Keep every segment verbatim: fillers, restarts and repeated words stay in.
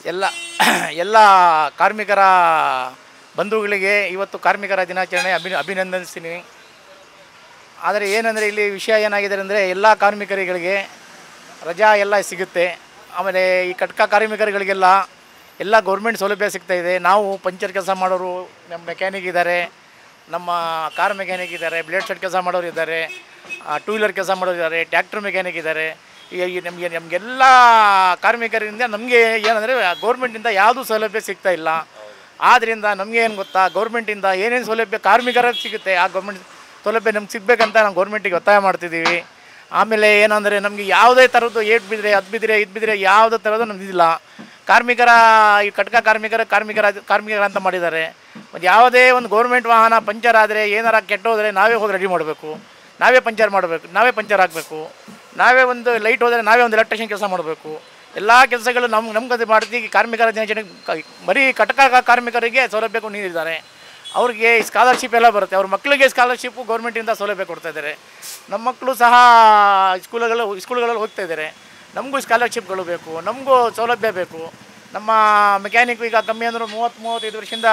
ಎಲ್ಲ ಎಲ್ಲ ಕಾರ್ಮಿಕರ ಬಂಧುಗಳಿಗೆ ಇವತ್ತು ಕಾರ್ಮಿಕರ ದಿನಾಚರಣೆ ಅಭಿ ಅಭಿನಂದಿಸ್ತೀನಿ. ಆದರೆ ಏನಂದರೆ ಇಲ್ಲಿ ವಿಷಯ ಏನಾಗಿದೆ ಅಂದರೆ ಎಲ್ಲ ಕಾರ್ಮಿಕರುಗಳಿಗೆ ರಜಾ ಎಲ್ಲ ಸಿಗುತ್ತೆ. ಆಮೇಲೆ ಈ ಕಟ್ಕ ಕಾರ್ಮಿಕರುಗಳಿಗೆಲ್ಲ ಎಲ್ಲ ಗೌರ್ಮೆಂಟ್ ಸೌಲಭ್ಯ ಸಿಗ್ತಾಯಿದೆ. ನಾವು ಪಂಚರ್ ಕೆಲಸ ಮಾಡೋರು, ನಮ್ಮ ಮೆಕ್ಯಾನಿಕ್ ಇದ್ದಾರೆ, ನಮ್ಮ ಕಾರ್ ಮೆಕ್ಯಾನಿಕ್ ಇದ್ದಾರೆ, ಬ್ಲೇಡ್ ಶೆಡ್ ಕೆಲಸ ಮಾಡೋರು ಇದ್ದಾರೆ, ಟೂ ವೀಲರ್ ಕೆಲಸ ಮಾಡೋರು ಇದ್ದಾರೆ, ಟ್ಯಾಕ್ಟ್ರ್ ಮೆಕ್ಯಾನಿಕ್ ಇದ್ದಾರೆ. ಈ ನಮಗೆ ನಮಗೆಲ್ಲ ಕಾರ್ಮಿಕರಿಂದ ನಮಗೆ ಏನಂದರೆ ಗೌರ್ಮೆಂಟಿಂದ ಯಾವುದೂ ಸೌಲಭ್ಯ ಸಿಗ್ತಾ ಇಲ್ಲ. ಆದ್ದರಿಂದ ನಮಗೆ ಏನು ಗೊತ್ತಾ, ಗೌರ್ಮೆಂಟಿಂದ ಏನೇನು ಸೌಲಭ್ಯ ಕಾರ್ಮಿಕರಿಗೆ ಸಿಗುತ್ತೆ ಆ ಗೌರ್ಮೆಂಟ್ ಸೌಲಭ್ಯ ನಮ್ಗೆ ಸಿಗಬೇಕಂತ ನಾವು ಗೌರ್ಮೆಂಟಿಗೆ ಒತ್ತಾಯ ಮಾಡ್ತಿದ್ದೀವಿ. ಆಮೇಲೆ ಏನಂದರೆ ನಮಗೆ ಯಾವುದೇ ಥರದ್ದು ಏಟ್ ಬಿದ್ದರೆ ಅದು ಬಿದ್ದರೆ ಇದು ಬಿದ್ದರೆ ಯಾವುದೇ ಥರದ್ದು ನಮಗಿಲ್ಲ. ಕಾರ್ಮಿಕರ ಈ ಕಟ್ಕ ಕಾರ್ಮಿಕರ ಕಾರ್ಮಿಕರ ಕಾರ್ಮಿಕರ ಅಂತ ಮಾಡಿದ್ದಾರೆ. ಮತ್ತು ಯಾವುದೇ ಒಂದು ಗೌರ್ಮೆಂಟ್ ವಾಹನ ಪಂಚರ್ ಆದರೆ ಏನಾರ ಕೆಟ್ಟೋದರೆ ನಾವೇ ಹೋಗಿ ರೆಡಿ ಮಾಡಬೇಕು, ನಾವೇ ಪಂಚರ್ ಮಾಡಬೇಕು, ನಾವೇ ಪಂಚರ್ ಹಾಕಬೇಕು, ನಾವೇ ಒಂದು ಲೈಟ್ ಹೋದರೆ ನಾವೇ ಒಂದು ಎಲೆಕ್ಟ್ರಿಷಿಯನ್ ಕೆಲಸ ಮಾಡಬೇಕು. ಎಲ್ಲ ಕೆಲಸಗಳು ನಮ್ಮ ನಮ್ಗೆ ಮಾಡ್ತೀವಿ. ಕಾರ್ಮಿಕರ ದಿನಾಚರಣೆ ಬರೀ ಕಟಕ ಕಾರ್ಮಿಕರಿಗೆ ಸೌಲಭ್ಯ ನೀಡಿದ್ದಾರೆ. ಅವ್ರಿಗೆ ಸ್ಕಾಲರ್ಶಿಪ್ ಎಲ್ಲ ಬರುತ್ತೆ. ಅವ್ರ ಮಕ್ಕಳಿಗೆ ಸ್ಕಾಲರ್ಶಿಪ್ಪು ಗೌರ್ಮೆಂಟಿಂದ ಸೌಲಭ್ಯ ಕೊಡ್ತಾಯಿದ್ದಾರೆ. ನಮ್ಮ ಮಕ್ಕಳು ಸಹ ಸ್ಕೂಲುಗಳು ಸ್ಕೂಲ್ಗಳಲ್ಲಿ ಹೋಗ್ತಾ ಇದ್ದಾರೆ. ನಮಗೂ ಸ್ಕಾಲರ್ಶಿಪ್ಗಳು ಬೇಕು, ನಮಗೂ ಸೌಲಭ್ಯ ಬೇಕು. ನಮ್ಮ ಮೆಕ್ಯಾನಿಕ್ ಈಗ ಕಮ್ಮಿ ಅಂದರೂ ಮೂವತ್ತು ಮೂವತ್ತೈದು ವರ್ಷದಿಂದ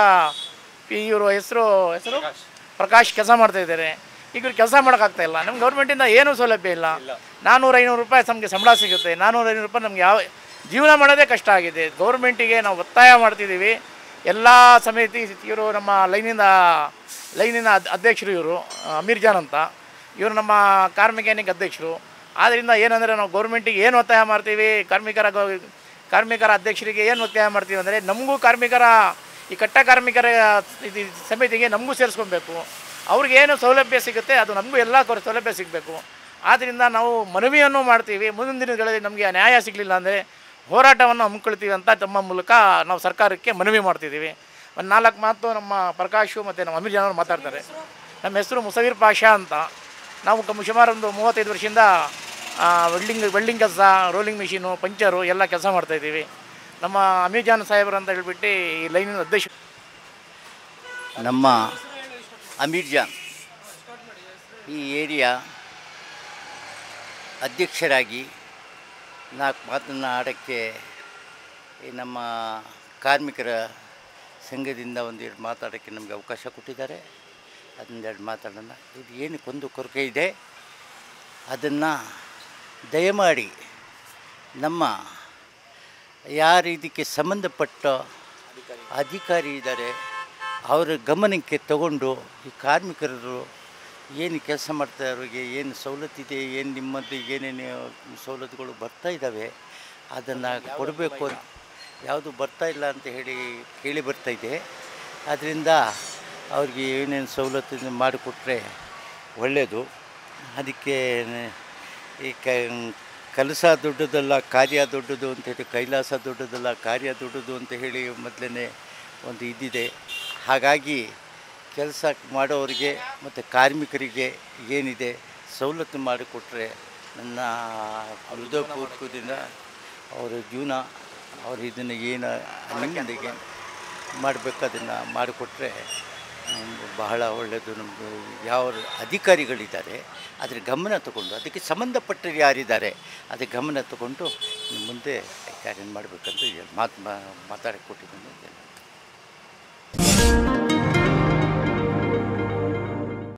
ಇವರು ಹೆಸರು ಹೆಸರು ಪ್ರಕಾಶ್ ಕೆಲಸ ಮಾಡ್ತಾಯಿದ್ದಾರೆ. ಈಗ ಇವ್ರು ಕೆಲಸ ಮಾಡೋಕ್ಕಾಗ್ತಾಯಿಲ್ಲ. ನಮ್ಗೆ ಗೌರ್ಮೆಂಟಿಂದ ಏನೂ ಸೌಲಭ್ಯ ಇಲ್ಲ. ನಾನ್ನೂರು ಐನೂರು ರೂಪಾಯಿ ನಮಗೆ ಸಂಬಳ ಸಿಗುತ್ತೆ. ನಾನ್ನೂರು ಐನೂರು ರೂಪಾಯಿ ನಮ್ಗೆ ಯಾವ ಜೀವನ ಮಾಡೋದೇ ಕಷ್ಟ ಆಗಿದೆ. ಗೌರ್ಮೆಂಟಿಗೆ ನಾವು ಒತ್ತಾಯ ಮಾಡ್ತಿದ್ದೀವಿ. ಎಲ್ಲ ಸಮಿತಿ ಇವರು ನಮ್ಮ ಲೈನಿಂದ ಲೈನಿನ ಅಧ್ಯಕ್ಷರು ಇವರು ಅಮೀರ್ ಜಾನ್ ಅಂತ, ಇವರು ನಮ್ಮ ಕಾರ್ ಮೆಕ್ಯಾನಿಕ್ ಅಧ್ಯಕ್ಷರು. ಆದ್ದರಿಂದ ಏನಂದರೆ ನಾವು ಗೌರ್ಮೆಂಟಿಗೆ ಏನು ಒತ್ತಾಯ ಮಾಡ್ತೀವಿ, ಕಾರ್ಮಿಕರ ಕಾರ್ಮಿಕರ ಅಧ್ಯಕ್ಷರಿಗೆ ಏನು ಒತ್ತಾಯ ಮಾಡ್ತೀವಿ ಅಂದರೆ ನಮಗೂ ಕಾರ್ಮಿಕರ ಈ ಕಟ್ಟ ಕಾರ್ಮಿಕರ ಇದು ಸಮಿತಿಗೆ ನಮಗೂ ಸೇರಿಸ್ಕೊಬೇಕು. ಅವ್ರಿಗೆ ಏನು ಸೌಲಭ್ಯ ಸಿಗುತ್ತೆ ಅದು ನಮಗೂ ಎಲ್ಲ ಸೌಲಭ್ಯ ಸಿಗಬೇಕು. ಆದ್ದರಿಂದ ನಾವು ಮನವಿಯನ್ನು ಮಾಡ್ತೀವಿ. ಮುಂದಿನ ದಿನಗಳಲ್ಲಿ ನಮಗೆ ನ್ಯಾಯ ಸಿಗಲಿಲ್ಲ ಅಂದರೆ ಹೋರಾಟವನ್ನು ಹಮ್ಮಿಕೊಳ್ತೀವಿ ಅಂತ ತಮ್ಮ ಮೂಲಕ ನಾವು ಸರ್ಕಾರಕ್ಕೆ ಮನವಿ ಮಾಡ್ತಿದ್ದೀವಿ. ಒಂದು ನಾಲ್ಕು ಮಾತು ನಮ್ಮ ಪ್ರಕಾಶು ಮತ್ತು ನಮ್ಮ ಅಮೀರ್ ಜಾನ್ ಮಾತಾಡ್ತಾರೆ. ನಮ್ಮ ಹೆಸರು ಮುಸವೀರ್ ಪಾಷಾ ಅಂತ. ನಾವು ಕಮ್ಮಿ ಸುಮಾರು ಒಂದು ಮೂವತ್ತೈದು ವರ್ಷದಿಂದ ವೆಲ್ಡಿಂಗ್ ವೆಲ್ಡಿಂಗ್ ಕೆಲಸ, ರೋಲಿಂಗ್ ಮಿಷಿನು, ಪಂಚರು ಎಲ್ಲ ಕೆಲಸ ಮಾಡ್ತಾಯಿದ್ದೀವಿ. ನಮ್ಮ ಅಮೀರ್ ಜಾನ್ ಸಾಹೇಬರು ಅಂತ ಹೇಳಿಬಿಟ್ಟು ಈ ಲೈನಿನ ಅಧ್ಯಕ್ಷ ನಮ್ಮ ಅಮೀರ್ ಜಾನ್ ಈ ಏರಿಯಾ ಅಧ್ಯಕ್ಷರಾಗಿ ನಾಲ್ಕು ಮಾತನ್ನು ಆಡೋಕ್ಕೆ ಈ ನಮ್ಮ ಕಾರ್ಮಿಕರ ಸಂಘದಿಂದ ಒಂದೆರಡು ಮಾತಾಡೋಕ್ಕೆ ನಮಗೆ ಅವಕಾಶ ಕೊಟ್ಟಿದ್ದಾರೆ. ಅದೊಂದೆರಡು ಮಾತಾಡೋಣ. ಇದು ಏನಕ್ಕೊಂದು ಕೊರತೆ ಇದೆ ಅದನ್ನು ದಯಮಾಡಿ ನಮ್ಮ ಯಾರು ಇದಕ್ಕೆ ಸಂಬಂಧಪಟ್ಟ ಅಧಿಕಾರಿ ಇದ್ದಾರೆ ಅವರ ಗಮನಕ್ಕೆ ತಗೊಂಡು ಈ ಕಾರ್ಮಿಕರು ಏನು ಕೆಲಸ ಮಾಡ್ತಾರೆ, ಅವರಿಗೆ ಏನು ಸವಲತ್ತಿದೆ, ಏನು ನಿಮ್ಮದು ಏನೇನು ಸವಲತ್ತುಗಳು ಬರ್ತಾ ಇದ್ದಾವೆ ಅದನ್ನು ಕೊಡಬೇಕು. ಯಾವುದು ಬರ್ತಾ ಇಲ್ಲ ಅಂತ ಹೇಳಿ ಕೇಳಿ ಬರ್ತಾಯಿದೆ. ಆದ್ದರಿಂದ ಅವ್ರಿಗೆ ಏನೇನು ಸವಲತ್ತು ಮಾಡಿಕೊಟ್ರೆ ಒಳ್ಳೆಯದು. ಅದಕ್ಕೆ ಈ ಕ ಕೆಲಸ ದೊಡ್ಡದಲ್ಲ ಕಾರ್ಯ ದೊಡ್ಡದು ಅಂತ ಹೇಳಿ, ಕೈಲಾಸ ದೊಡ್ಡದಲ್ಲ ಕಾರ್ಯ ದೊಡ್ಡದು ಅಂತ ಹೇಳಿ ಮೊದಲೇ ಒಂದು ಇದಿದೆ. ಹಾಗಾಗಿ ಕೆಲಸ ಮಾಡೋರಿಗೆ ಮತ್ತು ಕಾರ್ಮಿಕರಿಗೆ ಏನಿದೆ ಸವಲತ್ತು ಮಾಡಿಕೊಟ್ರೆ ನನ್ನ ಹೃದಯಪೂರ್ವಕದಿಂದ ಅವರ ಜೀವನ ಅವರು ಇದನ್ನು ಏನು ನಿಮ್ಮೊಂದಿಗೆ ಮಾಡಬೇಕು ಅದನ್ನು ಮಾಡಿಕೊಟ್ರೆ ಬಹಳ ಒಳ್ಳೆಯದು. ನಮ್ಮದು ಯಾವ ಅಧಿಕಾರಿಗಳಿದ್ದಾರೆ ಅದರ ಗಮನ ತಗೊಂಡು ಅದಕ್ಕೆ ಸಂಬಂಧಪಟ್ಟರು ಯಾರಿದ್ದಾರೆ ಅದಕ್ಕೆ ಗಮನ ತಗೊಂಡು ಮುಂದೆ ಕಾರ್ಯ ಮಾಡಬೇಕಂತ ಮಾತು ಮಾತಾಡಕ್ಕೆ ಕೊಟ್ಟಿದ್ದೀನಿ.